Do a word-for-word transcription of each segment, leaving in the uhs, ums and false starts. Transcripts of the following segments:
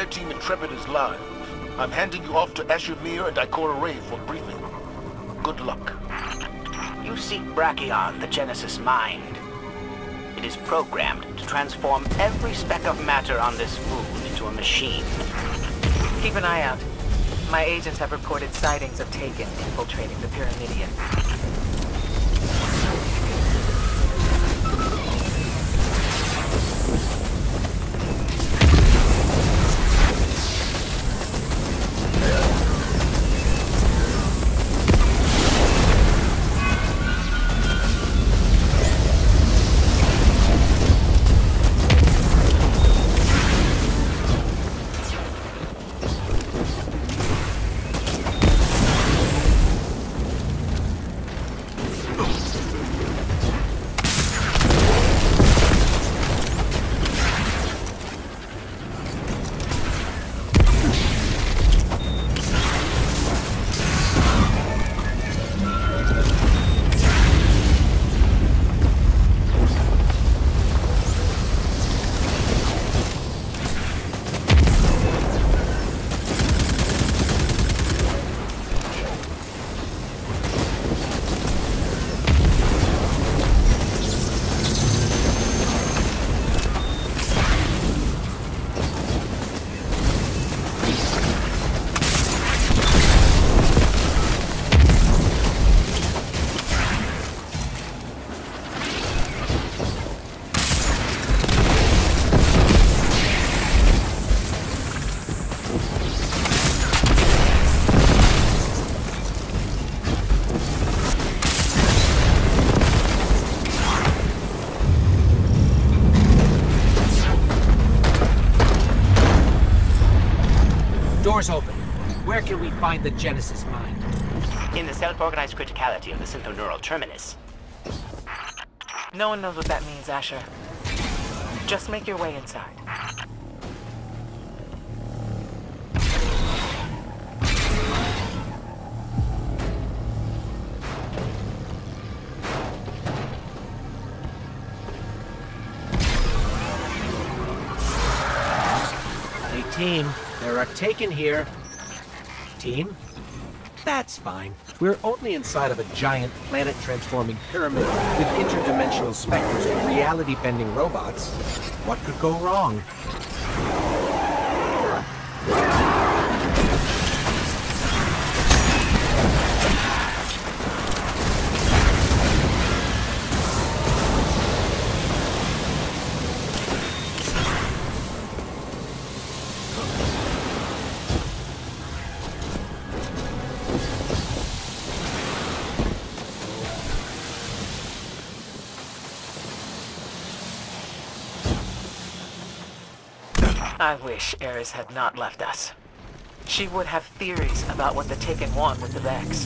Fire Team Intrepid is live. I'm handing you off to Asher Mir and Ikora Ray for briefing. Good luck. You seek Brachion, the Genesis Mind. It is programmed to transform every speck of matter on this moon into a machine. Keep an eye out. My agents have reported sightings of Taken infiltrating the Pyramidion. Doors open. Where can we find the Genesis Mind? In the self-organized criticality of the synthoneural terminus. No one knows what that means, Asher. Just make your way inside. Hey, team. There are Taken here. Team? That's fine. We're only inside of a giant planet-transforming pyramid with interdimensional specters and reality-bending robots. What could go wrong? I wish Eris had not left us. She would have theories about what the Taken want with the Vex.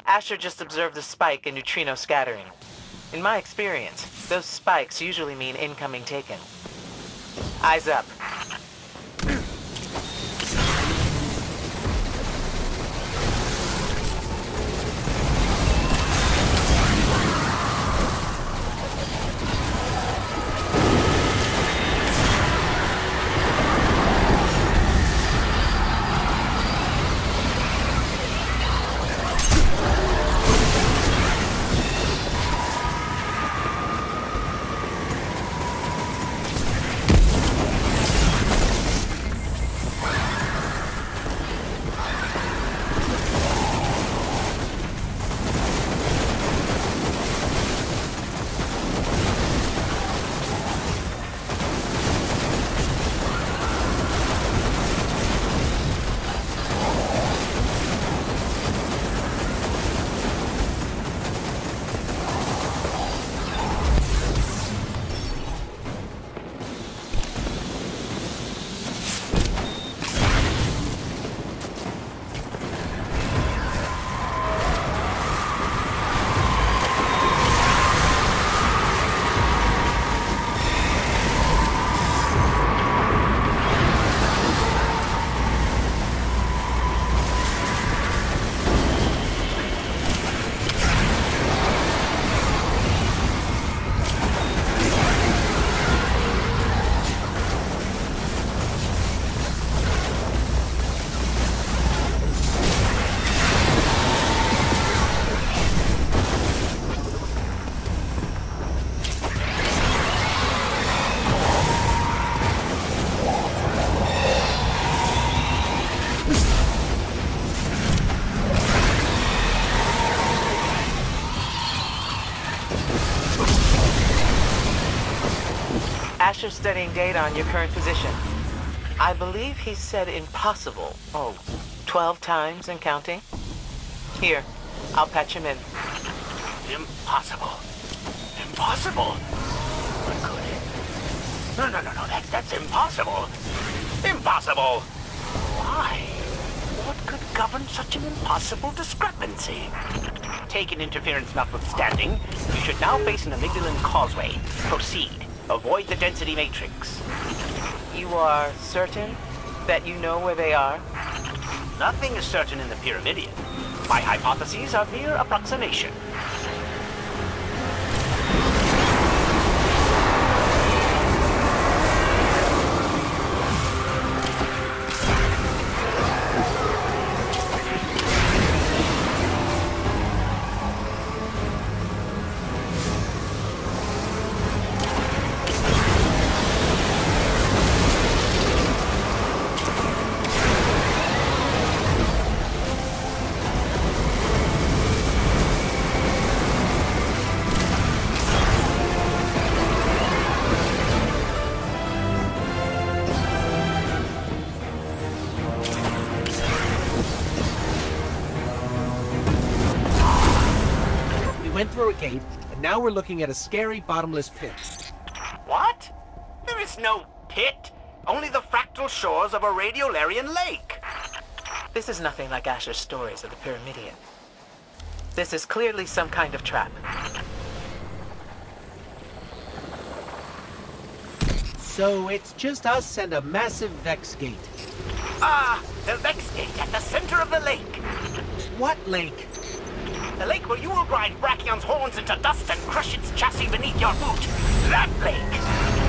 Asher just observed a spike in neutrino scattering. In my experience, those spikes usually mean incoming taken. Eyes up. Asher's studying data on your current position. I believe he said impossible. Oh, twelve times and counting? Here, I'll patch him in. Impossible. Impossible? What could... No, no, no, no, that, that's impossible. Impossible! Why? What could govern such an impossible discrepancy? Taken interference notwithstanding, you should now face an amygdalin causeway. Proceed. Avoid the density matrix. You are certain that you know where they are? Nothing is certain in the Pyramidion. My hypotheses are mere approximation. Went through a gate, and now we're looking at a scary bottomless pit. What? There is no pit. Only the fractal shores of a radiolarian lake. This is nothing like Asher's stories of the Pyramidion. This is clearly some kind of trap. So it's just us and a massive Vex gate. Ah, the Vex gate at the center of the lake. What lake? The lake where you will grind Brachion's horns into dust and crush its chassis beneath your boot. That lake!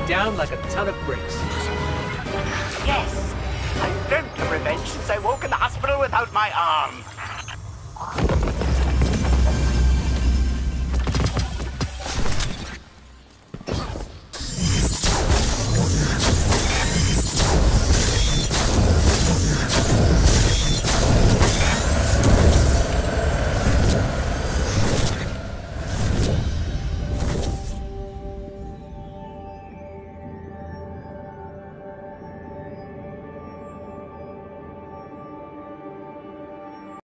down like a ton of bricks. Yes! I've dreamt of revenge since I woke in the hospital without my arm.